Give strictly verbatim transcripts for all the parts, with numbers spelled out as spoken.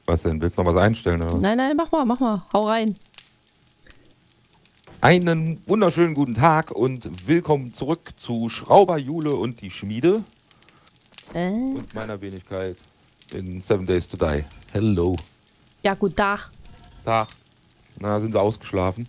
Was denn? Willst du noch was einstellen, oder was? Nein, nein, mach mal, mach mal. Hau rein. Einen wunderschönen guten Tag und willkommen zurück zu Schrauber Jule und die Schmiede. Äh? Und meiner Wenigkeit in Seven Days to Die. Hello. Ja, gut, Tag. Tag. Na, sind sie ausgeschlafen?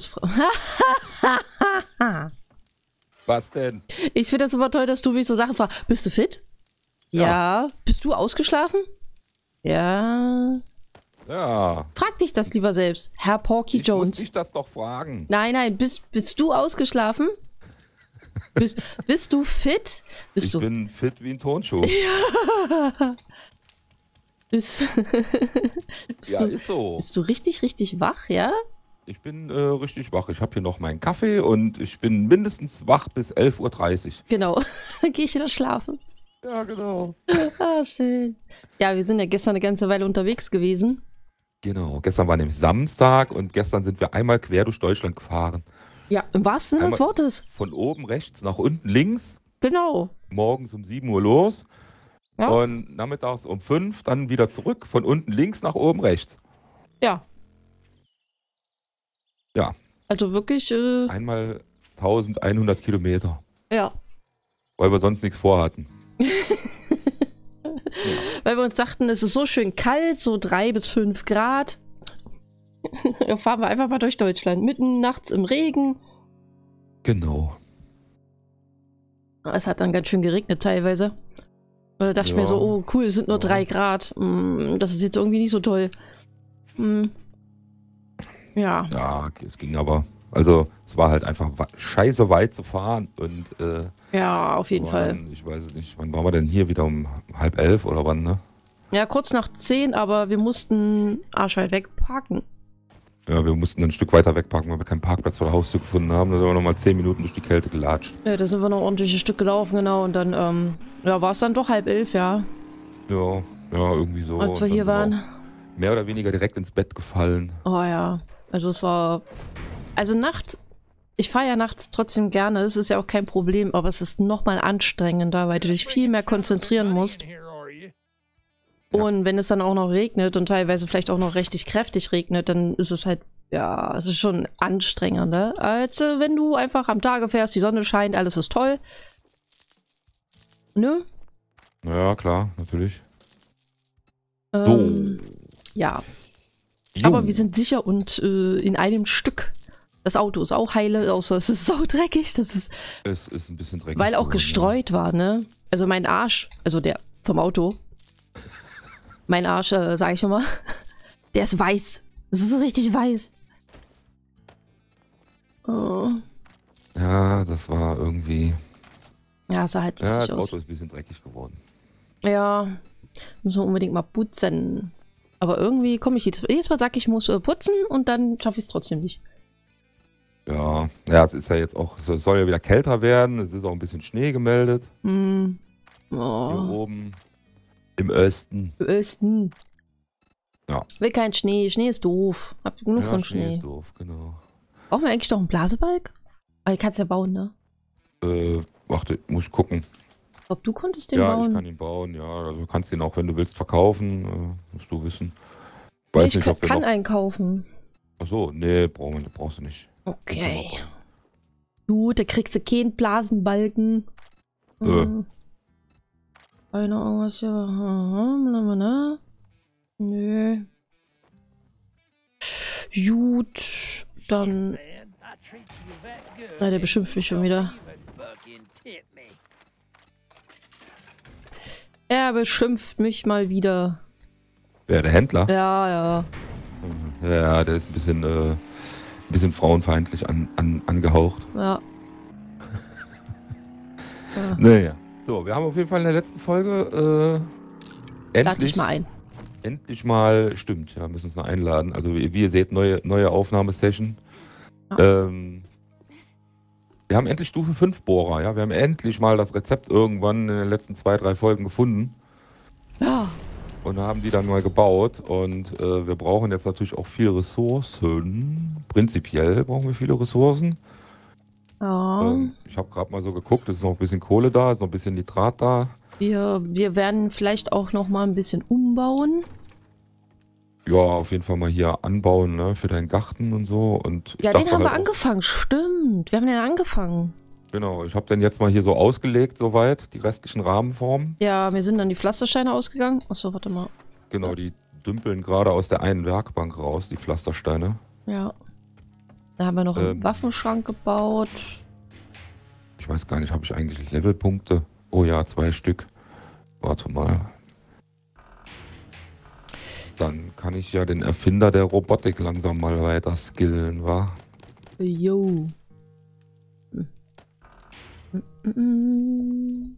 Was denn? Ich finde das immer toll, dass du mich so Sachen fragst. Bist du fit? Ja. ja. Bist du ausgeschlafen? Ja. Ja. Frag dich das lieber selbst, Herr Porky ich Jones. Ich muss dich das doch fragen. Nein, nein, bist, bist du ausgeschlafen? bist, bist du fit? Bist ich du bin fit wie ein Turnschuh. Ja. bist, bist ja, du, ist so. Bist du richtig, richtig wach, ja? Ich bin äh, richtig wach. Ich habe hier noch meinen Kaffee und ich bin mindestens wach bis elf Uhr dreißig. Genau, dann gehe ich wieder schlafen. Ja, genau. Ah, schön. Ja, wir sind ja gestern eine ganze Weile unterwegs gewesen. Genau, gestern war nämlich Samstag und gestern sind wir einmal quer durch Deutschland gefahren. Ja, im wahrsten Sinne des Wortes. Von oben rechts nach unten links. Genau. Morgens um sieben Uhr los. Ja. Und nachmittags um fünf dann wieder zurück. Von unten links nach oben rechts. Ja. Ja. Also wirklich... Äh, einmal eintausendeinhundert Kilometer. Ja. Weil wir sonst nichts vorhatten. ja. Weil wir uns dachten, es ist so schön kalt, so drei bis fünf Grad. Da fahren wir einfach mal durch Deutschland. Mitten nachts im Regen. Genau. Es hat dann ganz schön geregnet teilweise. Da dachte ja. ich mir so, oh cool, es sind nur ja. drei Grad. Das ist jetzt irgendwie nicht so toll. Hm. Ja. Ja, es ging aber. Also es war halt einfach scheiße weit zu fahren. Und, äh, ja, auf jeden Fall. Dann, ich weiß nicht, wann waren wir denn hier? Wieder um halb elf oder wann, ne? Ja, kurz nach zehn, aber wir mussten arschweit wegparken. Ja, wir mussten ein Stück weiter wegparken, weil wir keinen Parkplatz vor der Haustür gefunden haben. Da sind wir nochmal zehn Minuten durch die Kälte gelatscht. Ja, da sind wir noch ordentlich ein Stück gelaufen, genau. Und dann, ähm, ja, war es dann doch halb elf, ja. Ja, ja, irgendwie so. Als wir hier waren. Mehr oder weniger direkt ins Bett gefallen. Oh ja, also es war... Also nachts, ich fahre ja nachts trotzdem gerne, es ist ja auch kein Problem, aber es ist nochmal anstrengender, weil du dich viel mehr konzentrieren musst. Und wenn es dann auch noch regnet und teilweise vielleicht auch noch richtig kräftig regnet, dann ist es halt, ja, es ist schon anstrengender, als äh, wenn du einfach am Tage fährst, die Sonne scheint, alles ist toll. Ne? Ja, klar, natürlich. Ähm, so. Ja. Jo. Aber wir sind sicher und äh, in einem Stück. Das Auto ist auch heile, außer es ist saudreckig. Das ist, es ist ein bisschen dreckig. Weil auch geworden, gestreut ja. war, ne? Also mein Arsch, also der vom Auto. Mein Arsch, äh, sag ich schon mal. Der ist weiß. Das ist richtig weiß. Oh. Ja, das war irgendwie... Ja, es sah halt ja, das aus. Auto ist ein bisschen dreckig geworden. Ja, müssen wir unbedingt mal putzen. Aber irgendwie komme ich jetzt... Jedes Mal sag ich, muss äh, putzen und dann schaffe ich es trotzdem nicht. Ja, ja, es ist ja jetzt auch, es soll ja wieder kälter werden, es ist auch ein bisschen Schnee gemeldet. Mm. Oh. Hier oben im Osten. Im Osten. Ja. Will kein Schnee, Schnee ist doof. Hab genug ja, von Schnee. Schnee ist doof, genau. Brauchen wir eigentlich doch einen Blasebalg? Aber den kannst du ja bauen, ne? Äh, warte, muss ich gucken. Ob du konntest den ja, bauen? Ja, ich kann ihn bauen, ja. Also du kannst ihn auch, wenn du willst, verkaufen, äh, musst du wissen. Weiß nee, ich nicht, kann, ob wir kann noch... einen kaufen. Achso, nee, brauch, brauchst du nicht. Okay. Gut, da kriegst du keinen Blasenbalken. Äh. Hm. Keine Ahnung, was hier war. Nö. Gut, dann... Na, der beschimpft mich schon wieder. Er beschimpft mich mal wieder. Wer, der Händler? Ja, ja. Ja, der ist ein bisschen, äh, ein bisschen frauenfeindlich an, an, angehaucht. Ja. ja. Naja. So, wir haben auf jeden Fall in der letzten Folge äh, endlich... Lad dich mal ein. Endlich mal, stimmt, ja, müssen uns noch einladen. Also wie, wie ihr seht, neue, neue Aufnahmesession. Ja. Ähm, wir haben endlich Stufe fünf Bohrer, ja. Wir haben endlich mal das Rezept irgendwann in den letzten zwei, drei Folgen gefunden. Ja. Und haben die dann mal gebaut. Und äh, wir brauchen jetzt natürlich auch viele Ressourcen. Prinzipiell brauchen wir viele Ressourcen. Ja. Ähm, ich habe gerade mal so geguckt, es ist noch ein bisschen Kohle da, ist noch ein bisschen Nitrat da. Wir, wir werden vielleicht auch noch mal ein bisschen umbauen. ja, auf jeden Fall mal hier anbauen, ne, für deinen Garten und so. Und ich Ja, den dachte haben wir halt auch, angefangen. Stimmt. Wir haben den angefangen. genau, ich habe den jetzt mal hier so ausgelegt, soweit, die restlichen Rahmenformen. Ja, mir sind dann die Pflastersteine ausgegangen. Achso, warte mal. Genau, die dümpeln gerade aus der einen Werkbank raus, die Pflastersteine. Ja. Da haben wir noch einen Ähm, Waffenschrank gebaut. Ich weiß gar nicht, habe ich eigentlich Levelpunkte? Oh ja, zwei Stück. Warte mal. Dann kann ich ja den Erfinder der Robotik langsam mal weiter skillen, wa? Jo. Hm. Mm, mm, mm.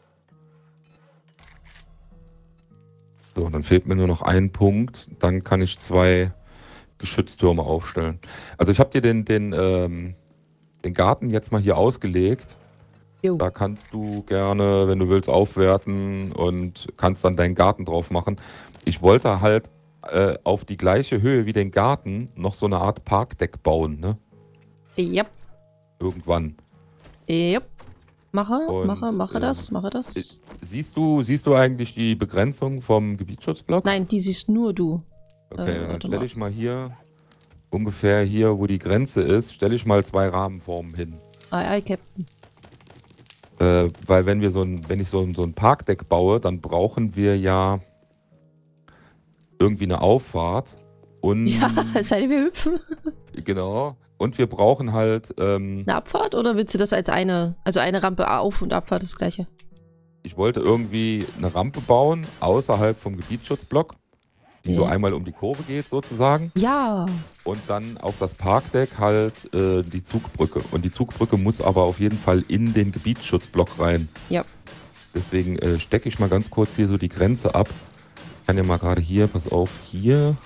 So, dann fehlt mir nur noch ein Punkt. Dann kann ich zwei Geschütztürme aufstellen. Also ich habe dir den, den, ähm, den Garten jetzt mal hier ausgelegt. Jo. Da kannst du gerne, wenn du willst, aufwerten und kannst dann deinen Garten drauf machen. Ich wollte halt äh, auf die gleiche Höhe wie den Garten noch so eine Art Parkdeck bauen, ne? Yep. Irgendwann. Yep. Mache, Und, mache, mache ähm, das, mache das. Siehst du, siehst du eigentlich die Begrenzung vom Gebietsschutzblock? Nein, die siehst nur du. Okay, Äh, dann warte stelle mal. ich mal hier, ungefähr hier, wo die Grenze ist, stelle ich mal zwei Rahmenformen hin. Ei, ei, Captain. Äh, weil wenn wir so ein, wenn ich so ein, so ein Parkdeck baue, dann brauchen wir ja irgendwie eine Auffahrt und Ja, es sei denn, wir hüpfen. genau. Und wir brauchen halt, ähm, Eine Abfahrt oder willst du das als eine, also eine Rampe auf und Abfahrt das gleiche? ich wollte irgendwie eine Rampe bauen, außerhalb vom Gebietsschutzblock, die so Ja. einmal um die Kurve geht sozusagen. Ja. Und dann auf das Parkdeck halt äh, die Zugbrücke. Und die Zugbrücke muss aber auf jeden Fall in den Gebietsschutzblock rein. Ja. Deswegen äh, stecke ich mal ganz kurz hier so die Grenze ab. Ich kann ja mal gerade hier, pass auf, hier.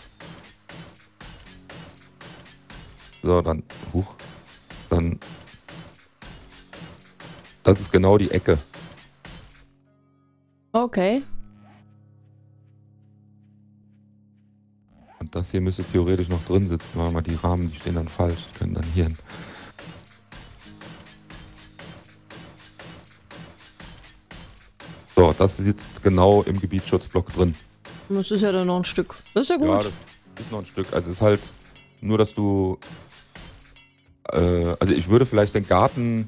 So, dann, huch, dann, das ist genau die Ecke. Okay. Und das hier müsste theoretisch noch drin sitzen, weil mal die Rahmen, die stehen dann falsch, die können dann hier hin. So, das sitzt genau im Gebietsschutzblock drin. Das ist ja dann noch ein Stück. Das ist ja gut. Ja, das ist noch ein Stück. Also es ist halt nur, dass du, äh, also ich würde vielleicht den Garten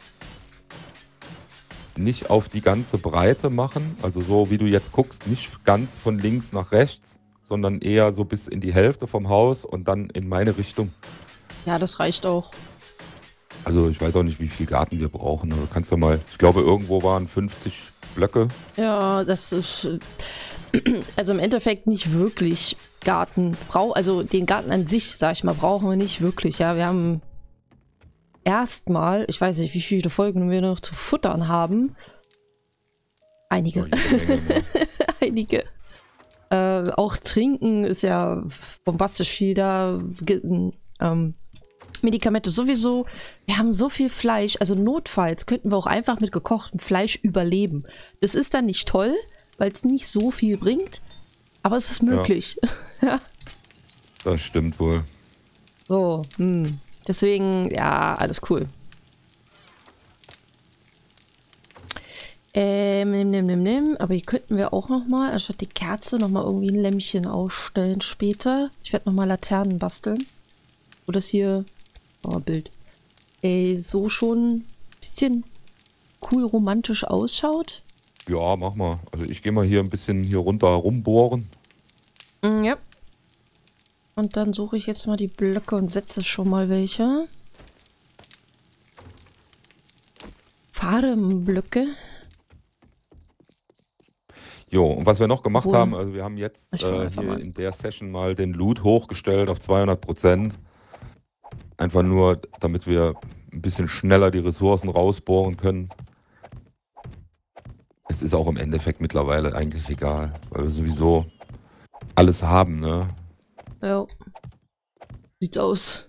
nicht auf die ganze Breite machen, also so wie du jetzt guckst, nicht ganz von links nach rechts, sondern eher so bis in die Hälfte vom Haus und dann in meine Richtung. Ja, das reicht auch. Also ich weiß auch nicht, wie viel Garten wir brauchen, aber du kannst ja mal, ich glaube irgendwo waren fünfzig Blöcke. Ja, das ist äh, also im Endeffekt nicht wirklich Garten. Brau also den Garten an sich, sag ich mal, brauchen wir nicht wirklich. Ja, wir haben erstmal, ich weiß nicht, wie viele Folgen wir noch zu futtern haben. Einige. Ja, jede Menge, ne? Einige. Äh, auch trinken ist ja bombastisch viel da. Ge- ähm, Medikamente sowieso. Wir haben so viel Fleisch. Also notfalls könnten wir auch einfach mit gekochtem Fleisch überleben. Das ist dann nicht toll, weil es nicht so viel bringt. Aber es ist möglich. Ja. Das stimmt wohl. So, hm. Deswegen, ja, alles cool. Ähm, nimm, nimm, nimm, nimm. Aber hier könnten wir auch noch mal, anstatt die Kerze, noch mal irgendwie ein Lämpchen ausstellen später. Ich werde noch mal Laternen basteln. Wo das hier, oh, Bild, ey, so schon ein bisschen cool romantisch ausschaut. Ja, mach mal. Also ich gehe mal hier ein bisschen hier runter rumbohren. Mm, ja. Und dann suche ich jetzt mal die Blöcke und setze schon mal welche. Farbenblöcke. Jo, und was wir noch gemacht Obwohl- haben, also wir haben jetzt Ich fang äh, einfach hier mal an. in der Session mal den Loot hochgestellt auf zweihundert Prozent. Einfach nur, damit wir ein bisschen schneller die Ressourcen rausbohren können. Es ist auch im Endeffekt mittlerweile eigentlich egal, weil wir sowieso alles haben, ne? Ja. Sieht aus.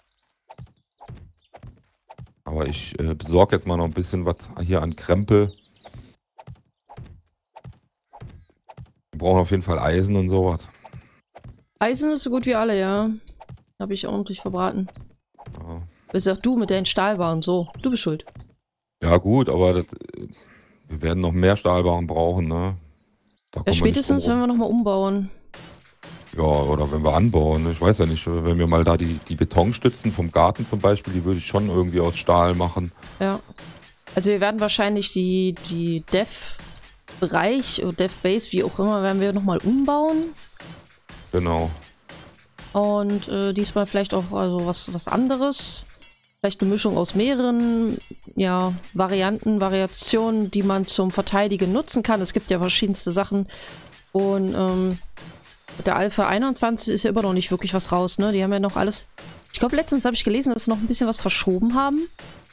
Aber ich äh, besorge jetzt mal noch ein bisschen was hier an Krempel. Wir brauchen auf jeden Fall Eisen und sowas. Eisen ist so gut wie alle, ja. Habe ich ordentlich verbraten. Ja. Bis auch du mit deinen Stahlwaren so. Du bist schuld. Ja gut, aber das, äh, wir werden noch mehr Stahlbaren brauchen, ne? Da kommen wir Ja, nicht spätestens, drum wenn rum. wir nochmal umbauen. Ja, oder wenn wir anbauen, ne? Ich weiß ja nicht, wenn wir mal da die, die Betonstützen vom Garten zum Beispiel, die würde ich schon irgendwie aus Stahl machen. Ja. Also wir werden wahrscheinlich die, die Dev-Bereich oder Dev-Base, wie auch immer, werden wir nochmal umbauen. Genau. Und äh, diesmal vielleicht auch also was, was anderes. Vielleicht eine Mischung aus mehreren ja, Varianten, Variationen, die man zum Verteidigen nutzen kann. Es gibt ja verschiedenste Sachen. Und ähm, der Alpha einundzwanzig ist ja immer noch nicht wirklich was raus, ne? Die haben ja noch alles... Ich glaube, letztens habe ich gelesen, dass sie noch ein bisschen was verschoben haben.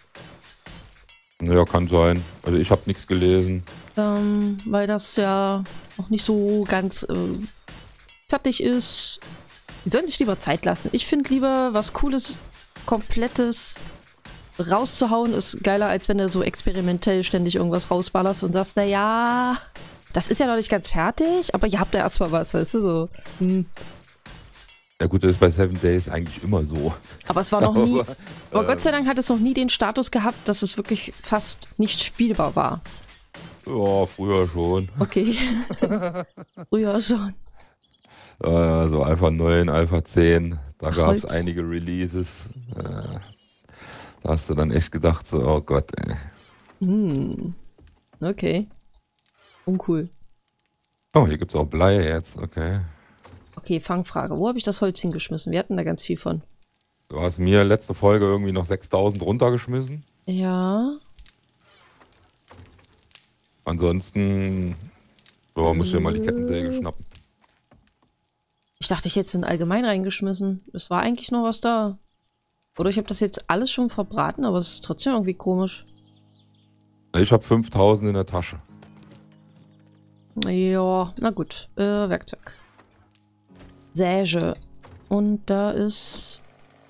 Ja, kann sein. Also ich habe nichts gelesen. Ähm, weil das ja noch nicht so ganz äh, fertig ist. Die sollen sich lieber Zeit lassen. Ich finde lieber was Cooles, Komplettes rauszuhauen ist geiler, als wenn du so experimentell ständig irgendwas rausballerst und sagst, na ja, das ist ja noch nicht ganz fertig, aber ihr habt ja erstmal was, weißt du, so. Hm. Ja gut, das ist bei Seven Days eigentlich immer so. Aber es war noch nie, aber, aber ähm, Gott sei Dank hat es noch nie den Status gehabt, dass es wirklich fast nicht spielbar war. Ja, früher schon. Okay. Früher schon. Äh, so Alpha neun, Alpha zehn, da gab es Holz. einige Releases. Äh, da hast du dann echt gedacht, so, oh Gott, ey. Hm. Okay. Uncool. Oh, hier gibt es auch Blei jetzt, okay. Okay, Fangfrage. Wo habe ich das Holz hingeschmissen? Wir hatten da ganz viel von. Du hast mir letzte Folge irgendwie noch sechstausend runtergeschmissen. Ja. Ansonsten oh, musst du dir mal die Kettensäge schnappen. Ich dachte, ich hätte es in allgemein reingeschmissen. Es war eigentlich noch was da. Oder ich habe das jetzt alles schon verbraten, aber es ist trotzdem irgendwie komisch. Ich habe fünftausend in der Tasche. Ja, na gut. Äh, Werkzeug. Säge. Und da ist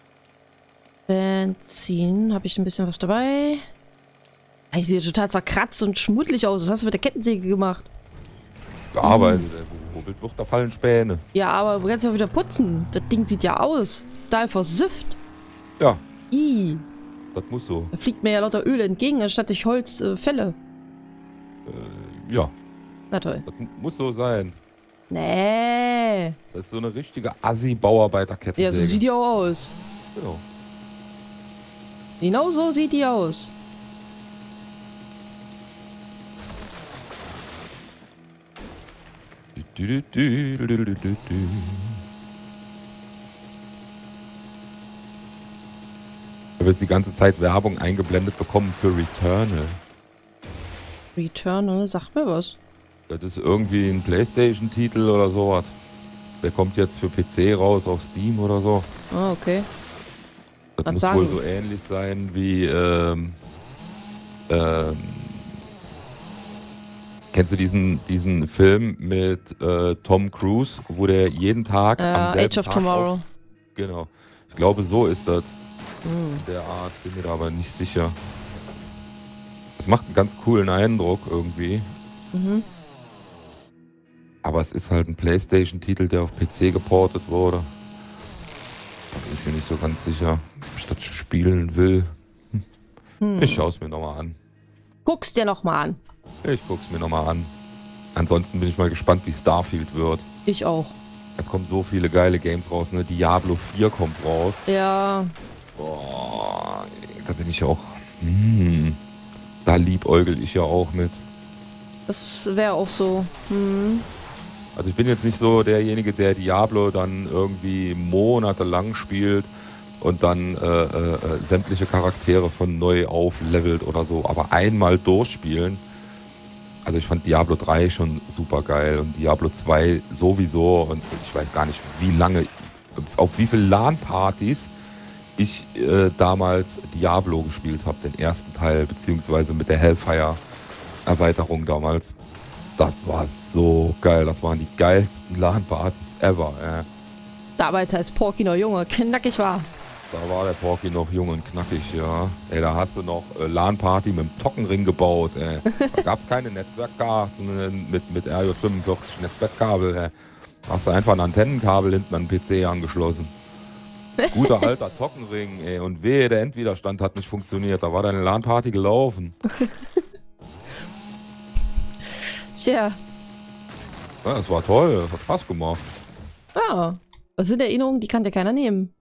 Benzin. Habe ich ein bisschen was dabei? Ich sehe total zerkratzt und schmuddelig aus. Was hast du mit der Kettensäge gemacht? Gearbeitet, ey. Wo hobelt wird, da fallen Späne. Ja, aber du kannst ja wieder putzen. Das Ding sieht ja aus. Da versifft. Ja, Ih. das muss so. Da fliegt mir ja lauter Öl entgegen, anstatt ich Holz äh, fälle. Äh, ja, Na toll. das muss so sein. Nee. Das ist so eine richtige Assi-Bauarbeiter-Kettensäge. Ja, so sieht die auch aus. Ja. Genau so sieht die aus. Du, du, du, du, du, du, du. Ich habe jetzt die ganze Zeit Werbung eingeblendet bekommen für Returnal. Returnal, sagt mir was. Das ist irgendwie ein PlayStation-Titel oder sowas. Der kommt jetzt für P C raus auf Steam oder so. Ah, okay. Das Was muss sagen? wohl so ähnlich sein wie, ähm, ähm, kennst du diesen, diesen Film mit äh, Tom Cruise, wo der jeden Tag Äh, am selben Age of Tag Tomorrow. Auf, genau. Ich glaube, so ist das. Hm. Der Art, bin mir da aber nicht sicher. Es macht einen ganz coolen Eindruck irgendwie. Mhm. Aber es ist halt ein PlayStation-Titel, der auf P C geportet wurde. Da bin ich mir nicht so ganz sicher, ob ich das spielen will. Hm. Hm. Ich schaue es mir nochmal an. Guck's dir noch mal an. Ich guck's mir nochmal an. Ansonsten bin ich mal gespannt, wie Starfield wird. Ich auch. Es kommen so viele geile Games raus, ne? Diablo vier kommt raus. Ja. Boah, da bin ich auch. Hm, da liebäugel ich ja auch mit. Das wäre auch so. Hm. Also ich bin jetzt nicht so derjenige, der Diablo dann irgendwie monatelang spielt und dann äh, äh, sämtliche Charaktere von neu auflevelt oder so. Aber einmal durchspielen. Also ich fand Diablo drei schon super geil und Diablo zwei sowieso. Und ich weiß gar nicht, wie lange, auf wie viele LAN-Partys ich äh, damals Diablo gespielt habe, den ersten Teil, beziehungsweise mit der Hellfire-Erweiterung damals. Das war so geil, das waren die geilsten LAN-Partys ever. Äh. Damals als Porky noch Junge, knackig war. Da war der Porky noch jung und knackig, ja. Ey, da hast du noch äh, LAN-Party mit dem Tockenring gebaut, ey. Da gab es keine Netzwerkkarten äh, mit, mit R J fünfundvierzig Netzwerkkabel, ey. Da hast du einfach ein Antennenkabel hinten an den P C angeschlossen. Guter alter Tockenring, ey. Und wehe, der Endwiderstand hat nicht funktioniert. Da war deine LAN-Party gelaufen. Tja. Ja, das war toll, das hat Spaß gemacht. Ja, das sind Erinnerungen, die kann dir keiner nehmen.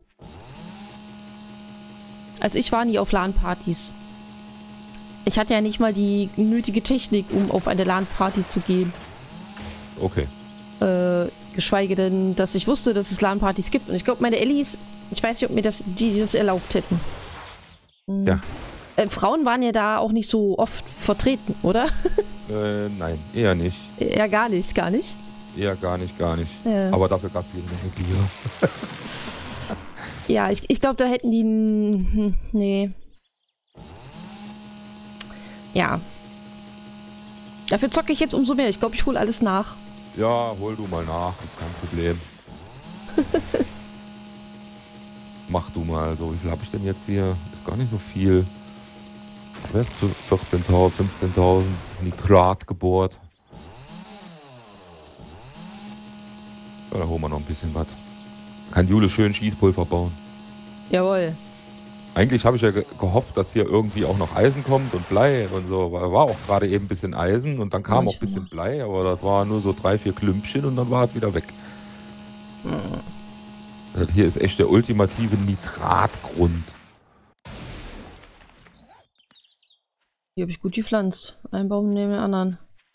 Also ich war nie auf LAN-Partys. Ich hatte ja nicht mal die nötige Technik, um auf eine LAN-Party zu gehen. Okay. Äh, geschweige denn, dass ich wusste, dass es LAN-Partys gibt. Und ich glaube, meine Ellis, ich weiß nicht, ob mir das, die das erlaubt hätten. Hm. Ja. Äh, Frauen waren ja da auch nicht so oft vertreten, oder? Äh, nein, eher nicht. Ja, gar nicht, gar nicht. Eher gar nicht, gar nicht. Ja. Aber dafür gab es jede Menge Bier. Ja, ich, ich glaube, da hätten die... Hm, nee. Ja. Dafür zocke ich jetzt umso mehr. Ich glaube, ich hole alles nach. Ja, hol du mal nach, ist kein Problem. Mach du mal. So, wie viel habe ich denn jetzt hier? Ist gar nicht so viel. Wer ist vierzehntausend, fünfzehntausend Nitrat gebohrt? Ja, da holen wir noch ein bisschen was. Kann Jule schön Schießpulver bauen. Jawohl. Eigentlich habe ich ja ge gehofft, dass hier irgendwie auch noch Eisen kommt und Blei und so. Weil war auch gerade eben ein bisschen Eisen und dann kam auch ein bisschen Blei, aber das war nur so drei, vier Klümpchen und dann war es wieder weg. Hm. Hier ist echt der ultimative Nitratgrund. Hier habe ich gut gepflanzt. Ein Baum neben dem anderen.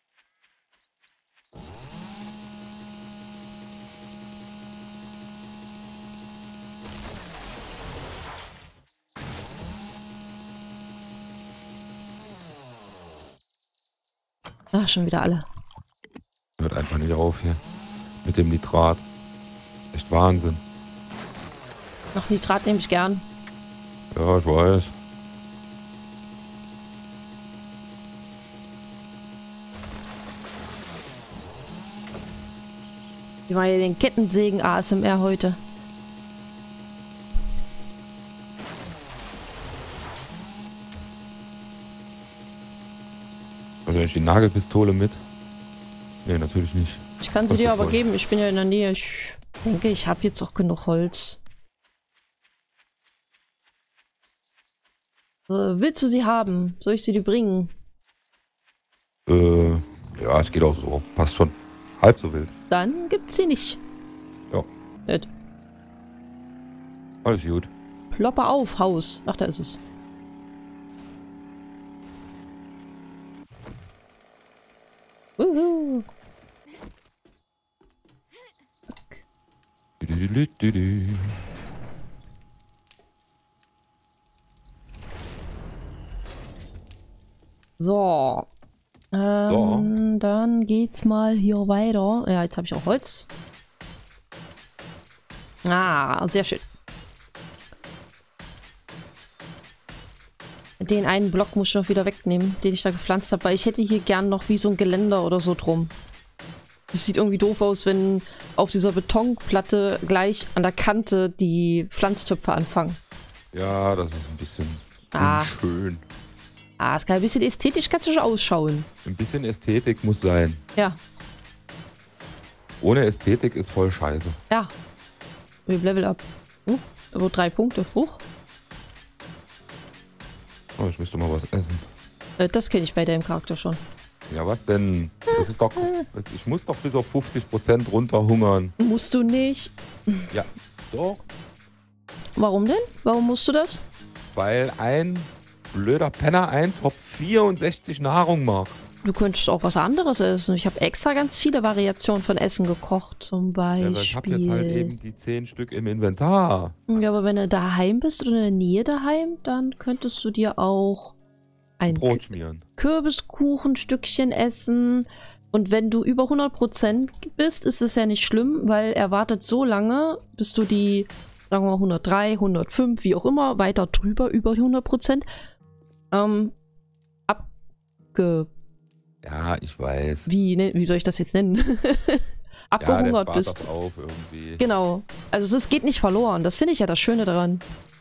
Ach, schon wieder alle. Hört einfach nicht auf hier. Mit dem Nitrat. Echt Wahnsinn. Ach, Nitrat nehme ich gern. Ja, ich weiß. Wir machen ja den Kettensägen A S M R heute. Also ich die Nagelpistole mit? Nee, natürlich nicht. Ich kann sie dir aber geben. Ich bin ja in der Nähe. Ich denke, ich habe jetzt auch genug Holz. Äh, willst du sie haben? Soll ich sie dir bringen? Äh, ja, es geht auch so. Passt schon. Halb so wild. Dann gibt's sie nicht. Ja. Nicht. Alles gut. Plopper auf, Haus. Ach, da ist es. Uhu. Du, du, du, du, du. So. Ähm, So. Dann geht's mal hier weiter. Ja, jetzt habe ich auch Holz. Ah, sehr schön. Den einen Block muss ich noch wieder wegnehmen, den ich da gepflanzt habe, weil ich hätte hier gern noch wie so ein Geländer oder so drum. Das sieht irgendwie doof aus, wenn auf dieser Betonplatte gleich an der Kante die Pflanztöpfe anfangen. Ja, das ist ein bisschen Ah. unschön. Ah, es kann ein bisschen ästhetisch kannst du schon ausschauen. Ein bisschen Ästhetik muss sein. Ja, Ohne Ästhetik ist voll scheiße. ja. Wir Level up. Uh, aber drei Punkte. Huch. Oh, ich müsste mal was essen. Äh, das kenne ich bei deinem Charakter schon. Ja, was denn? Das ist doch. Ich muss doch bis auf fünfzig Prozent runterhungern. Musst du nicht. Ja, doch. Warum denn? Warum musst du das? Weil ein blöder Penner Eintopf vierundsechzig Nahrung macht. Du könntest auch was anderes essen. Ich habe extra ganz viele Variationen von Essen gekocht, zum Beispiel. Ja, aber ich habe jetzt halt eben die zehn Stück im Inventar. Ja, aber wenn du daheim bist oder in der Nähe daheim, dann könntest du dir auch ein Brot schmieren. Kürbiskuchenstückchen essen. Und wenn du über hundert Prozent bist, ist es ja nicht schlimm, weil er wartet so lange, bis du die, sagen wir mal, hundertdrei, hundertfünf, wie auch immer, weiter drüber, über hundert Prozent, ähm, abge... Ja, ich weiß. Wie, ne, wie soll ich das jetzt nennen? Abgehungert ja, der spart bist. das auf irgendwie. Genau. Also es geht nicht verloren. Das finde ich ja das Schöne daran.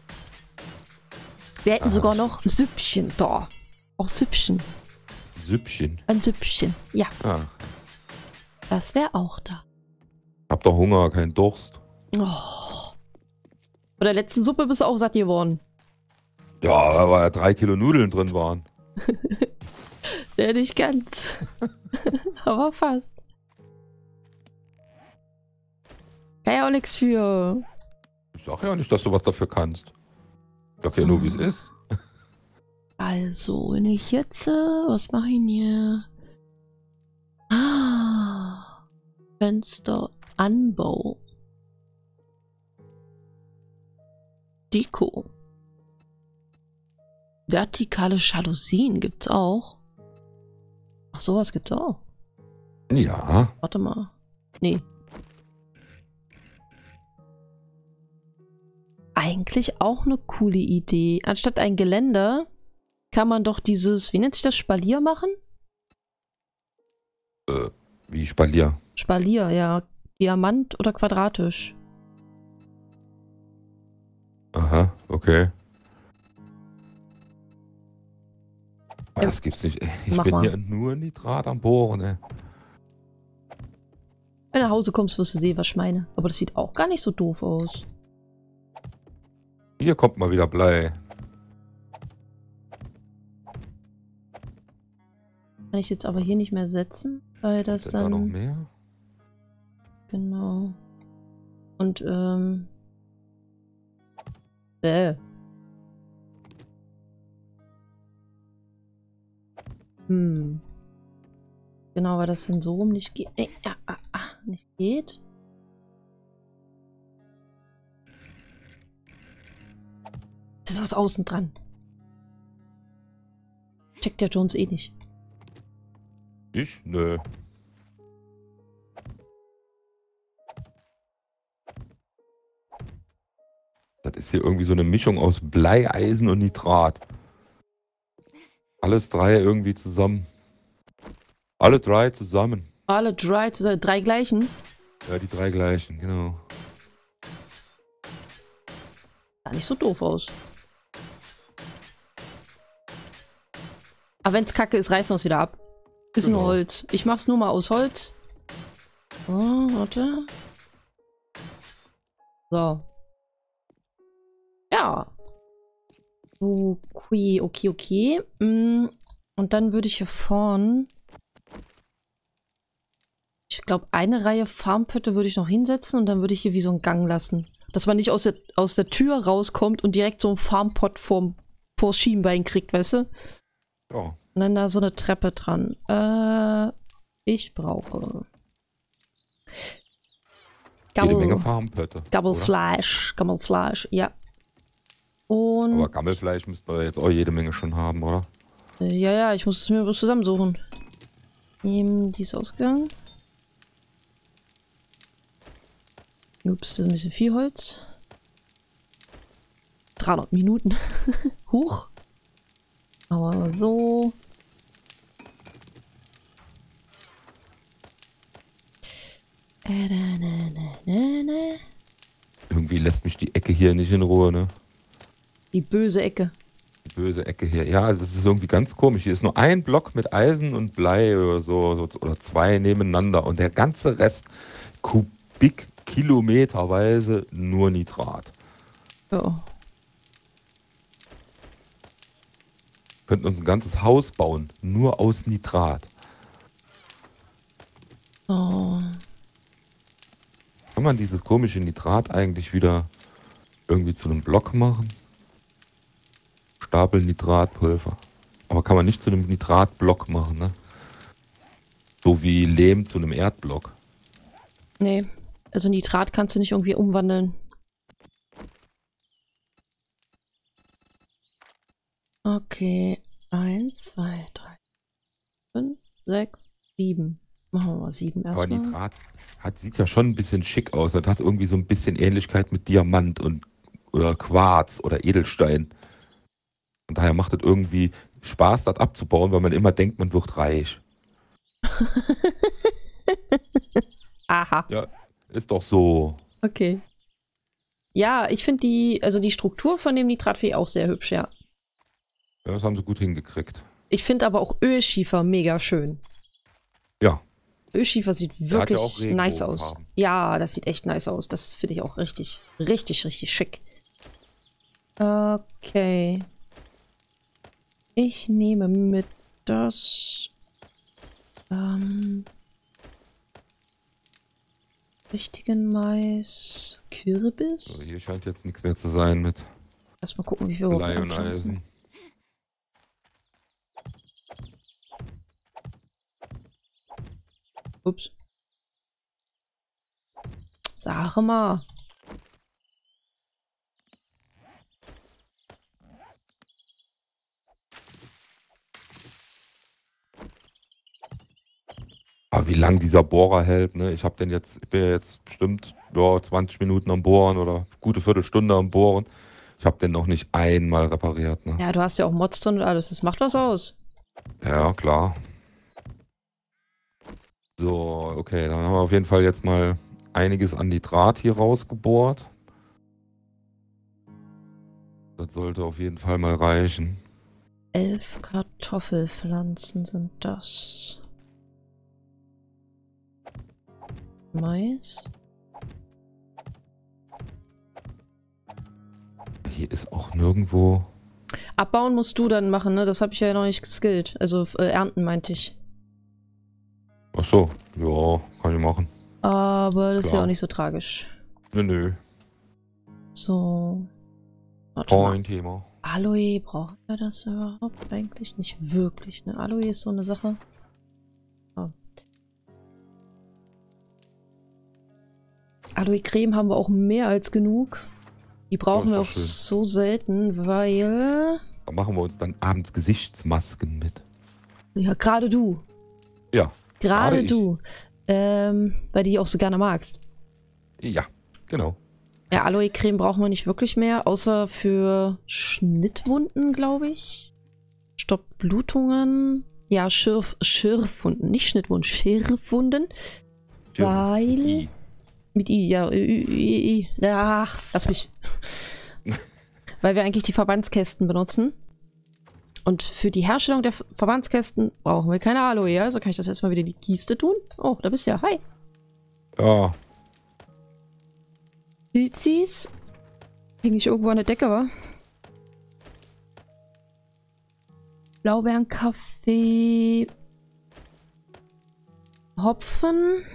Wir hätten Ah, sogar noch Süppchen da. Auch Süppchen. Süppchen. Ein Süppchen. Ja, Ah, das wäre auch da. hab doch Hunger, kein Durst. Oh. Bei der letzten Suppe bist du auch satt geworden. Ja, weil ja drei Kilo Nudeln drin waren. Ja, nicht ganz. Aber fast. Kann ja auch nichts für. Ich sag ja nicht, dass du was dafür kannst. Ich sag ja nur, wie es ist. Also, wenn ich jetzt, äh, was mache ich denn hier? Ah, Fenster, Anbau. Deko. Vertikale Jalousien gibt's auch. Ach, sowas gibt's auch. Ja. Warte mal. Nee. Eigentlich auch eine coole Idee. Anstatt ein Geländer kann man doch dieses, wie nennt sich das, Spalier machen? Äh, wie Spalier. Spalier, ja. Diamant oder quadratisch. Aha, okay. Ah, Ja. das gibt's nicht. Ich Mach bin mal. hier nur Nitrat am Bohren, ey. Wenn du nach Hause kommst, wirst du sehen, was ich meine. Aber das sieht auch gar nicht so doof aus. Hier kommt mal wieder Blei. Kann ich jetzt aber hier nicht mehr setzen, weil das Sind dann... da noch mehr? Genau. Und, ähm... Äh. Hm. Genau, weil das dann so rum nicht geht. Nee, ah, ah, ah, nicht geht. Das ist was außen dran. Checkt der Jones eh nicht. Ich? Nö. Das ist hier irgendwie so eine Mischung aus Blei, Eisen und Nitrat. Alles drei irgendwie zusammen. Alle drei zusammen. Alle drei, drei gleichen. Ja, die drei gleichen, genau. Sah nicht so doof aus. Aber wenn's kacke ist, reißen wir es wieder ab. Ist Genau. nur Holz. Ich mach's nur mal aus Holz. Oh, warte. So. Ja. Okay, okay, okay. Mm, und dann würde ich hier vorn... Ich glaube, eine Reihe Farmpötte würde ich noch hinsetzen und dann würde ich hier wie so einen Gang lassen. Dass man nicht aus der, aus der Tür rauskommt und direkt so einen Farmpott vorm, vors Schienbein kriegt, weißt du? Ja. Und dann da so eine Treppe dran. Äh, ich brauche... Jede Menge Gammel, Farmpötte. oder? Gammelfleisch, Gammelfleisch, ja. Und... Aber Gammelfleisch müssten wir jetzt auch jede Menge schon haben, oder? Äh, ja, ja, ich muss es mir bloß zusammensuchen. Nehmen die ist ausgegangen. Ups, das ist ein bisschen viel Holz. dreihundert Minuten. Huch. Aber so. Äh, na, na, na, na, na. Irgendwie lässt mich die Ecke hier nicht in Ruhe, ne? Die böse Ecke. Die böse Ecke hier. Ja, das ist irgendwie ganz komisch. Hier ist nur ein Block mit Eisen und Blei oder so, so oder zwei nebeneinander und der ganze Rest Kubikkilometerweise nur Nitrat. Ja. Wir könnten uns ein ganzes Haus bauen, nur aus Nitrat. So. Kann man dieses komische Nitrat eigentlich wieder irgendwie zu einem Block machen? Stapel Nitratpulver. Aber kann man nicht zu einem Nitratblock machen, ne? So wie Lehm zu einem Erdblock. Nee. Also Nitrat kannst du nicht irgendwie umwandeln. Okay. Eins, zwei, drei, fünf, sechs, sieben. Machen wir mal sieben Aber erstmal. Nitrat hat, sieht ja schon ein bisschen schick aus. Das hat irgendwie so ein bisschen Ähnlichkeit mit Diamant und oder Quarz oder Edelstein. Und daher macht es irgendwie Spaß, das abzubauen, weil man immer denkt, man wird reich. Aha. Ja, ist doch so. Okay. Ja, ich finde die, also die Struktur von dem Nitratvieh auch sehr hübsch, ja. Ja, das haben sie gut hingekriegt. Ich finde aber auch Ölschiefer mega schön. Ja. Ölschiefer sieht hat ja wirklich auch nice aus. Regenbogenfarben. Ja, das sieht echt nice aus. Das finde ich auch richtig, richtig, richtig schick. Okay. Ich nehme mit das. Ähm. Richtigen Mais. Kürbis? So, hier scheint jetzt nichts mehr zu sein mit Erstmal gucken, wie wir Blei und anpflanzen. Eisen. Ups. Sag mal. Aber wie lang dieser Bohrer hält, ne? Ich habe den jetzt, ich bin ja jetzt bestimmt ja, zwanzig Minuten am Bohren oder gute Viertelstunde am Bohren. Ich habe den noch nicht einmal repariert, ne? Ja, du hast ja auch Mods drin und alles. Das macht was aus. Ja, klar. So, okay, dann haben wir auf jeden Fall jetzt mal einiges an Nitrat hier rausgebohrt. Das sollte auf jeden Fall mal reichen. Elf Kartoffelpflanzen sind das. Mais. Hier ist auch nirgendwo... Abbauen musst du dann machen, ne? Das habe ich ja noch nicht geskillt. Also äh, ernten meinte ich. Ach so, ja, kann ich machen. Aber das ist ja Klar. auch nicht so tragisch. Nö, nö. So. Warte mal. Kein Thema. Aloe, brauchen wir das überhaupt eigentlich? Nicht wirklich, ne? Aloe ist so eine Sache. Oh. Aloe-Creme haben wir auch mehr als genug. Die brauchen wir doch auch schön. so selten, weil... Da machen wir uns dann abends Gesichtsmasken mit. Ja, gerade du. Ja. Gerade ich. du. Ähm, weil die auch so gerne magst. Ja, genau. Ja, Aloe-Creme brauchen wir nicht wirklich mehr, außer für Schnittwunden, glaube ich. Stoppt Blutungen. Ja, Schürf, Schürfwunden, nicht Schnittwunden, Schürfwunden. Weil... Mit I. Mit I, ja. Ü, Ü, Ü, Ü. Ach, lass mich. Weil wir eigentlich die Verbandskästen benutzen. Und für die Herstellung der Ver- Verbandskästen brauchen wir keine Aloe. Also kann ich das jetzt mal wieder in die Kiste tun. Oh, da bist du ja. Hi. Ja, Pilzis. Hänge ich irgendwo an der Decke, wa? Blaubeerenkaffee. Hopfen.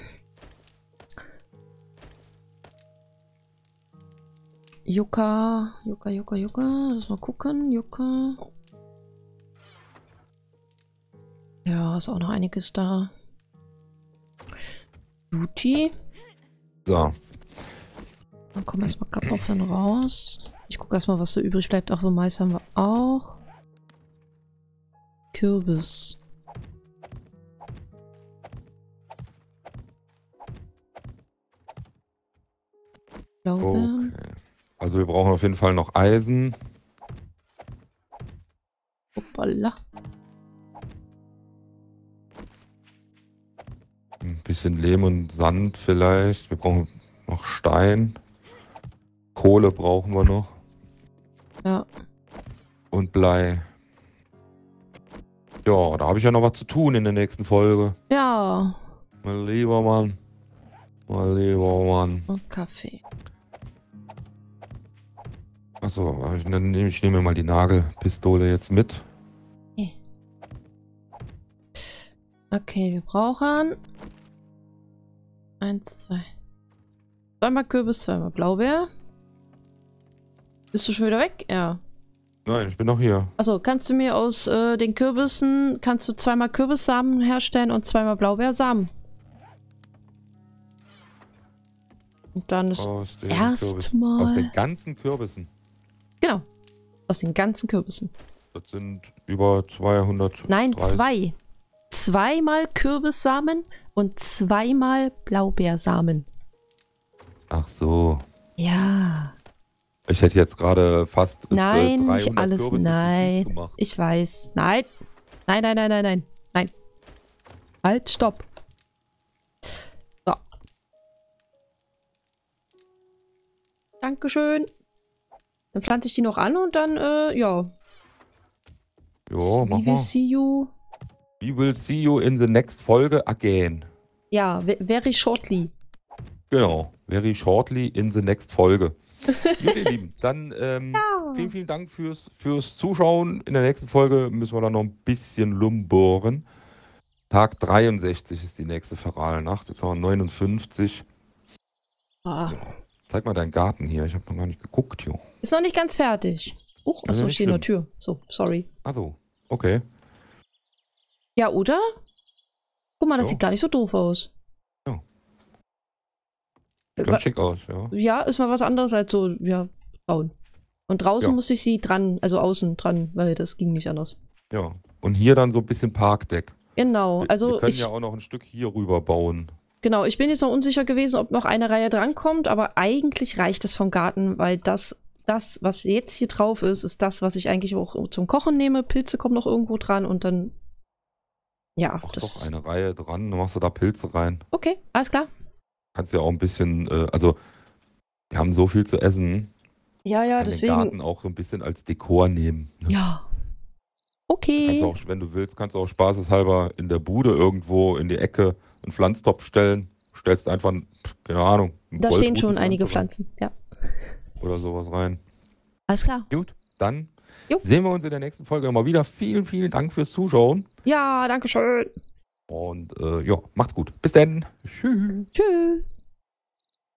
Yucca. Yucca, Yucca, Yucca. Lass mal gucken. Yucca. Ja, ist auch noch einiges da. Beauty. so. Dann kommen erstmal Kartoffeln raus. Ich gucke erstmal, was so übrig bleibt. Ach, so Mais haben wir auch. Kürbis. Blaubeeren. Okay. Also wir brauchen auf jeden Fall noch Eisen. Hoppala. Ein bisschen Lehm und Sand vielleicht. Wir brauchen noch Stein. Kohle brauchen wir noch. Ja. Und Blei. Ja, da habe ich ja noch was zu tun in der nächsten Folge. Ja. Mein lieber Mann. Mein lieber Mann. Und Kaffee. Achso, ich, dann nehme ich nehme mal die Nagelpistole jetzt mit. Okay, wir brauchen eins, zwei. Zweimal Kürbis, zweimal Blaubeer. Bist du schon wieder weg? Ja. Nein, ich bin noch hier. Achso, kannst du mir aus äh, den Kürbissen, kannst du zweimal Kürbissamen herstellen und zweimal Blaubeersamen? Und dann ist Aus den Kürbissen. erstmal... Aus den ganzen Kürbissen. Genau. Aus den ganzen Kürbissen. Das sind über zweihundert. Nein, zwei. Zweimal Kürbissamen und zweimal Blaubeersamen. Ach so. Ja. Ich hätte jetzt gerade fast äh, Nein, dreihundert nicht alles. Kürbisse zu Nein. Seeds gemacht. Ich weiß. Nein. Nein, nein, nein, nein, nein. Nein. Halt, stopp. So. Dankeschön. Dann pflanze ich die noch an und dann, äh, ja. Jo, mach We will mal. see you. We will see you in the next Folge again. Ja, ve- very shortly. Genau. Very shortly in the next Folge. Gut, ihr Lieben, dann ähm, Ja. vielen, vielen Dank fürs, fürs Zuschauen. In der nächsten Folge müssen wir dann noch ein bisschen lumboren. Tag dreiundsechzig ist die nächste Feralnacht. Jetzt haben wir neunundfünfzig. Ah. Zeig mal deinen Garten hier. Ich habe noch gar nicht geguckt, jo. Ist noch nicht ganz fertig. Oh, achso, ich stehe in der Tür. So, sorry. Achso, okay. Ja, oder? Guck mal, das Jo. sieht gar nicht so doof aus. Ja. Sieht ganz schick aus, ja. Ja, ist mal was anderes als so, ja, bauen. Und draußen Ja. musste ich sie dran, also außen dran, weil das ging nicht anders. Ja. Und hier dann so ein bisschen Parkdeck. Genau, Wir, also wir können ich, ja auch noch ein Stück hier rüber bauen. genau, ich bin jetzt noch unsicher gewesen, ob noch eine Reihe drankommt, aber eigentlich reicht es vom Garten, weil das, das, was jetzt hier drauf ist, ist das, was ich eigentlich auch zum Kochen nehme. Pilze kommen noch irgendwo dran und dann, ja, Mach das. doch eine Reihe dran, dann machst du da Pilze rein. Okay, alles klar. Kannst ja auch ein bisschen, äh, also wir haben so viel zu essen. Ja, ja, Kann den deswegen. Garten auch so ein bisschen als Dekor nehmen. Ne? Ja. Kannst Okay. du auch, wenn du willst, kannst du auch spaßeshalber in der Bude irgendwo in die Ecke einen Pflanztopf stellen. Stellst einfach, keine Ahnung, eine Da stehen schon Goldrutenpflanze einige rein Pflanzen, ja. oder sowas rein. Alles klar. Gut, dann Jo. sehen wir uns in der nächsten Folge nochmal wieder. Vielen, vielen Dank fürs Zuschauen. Ja, danke schön. Und äh, ja, macht's gut. Bis dann. Tschüss. Tschüss.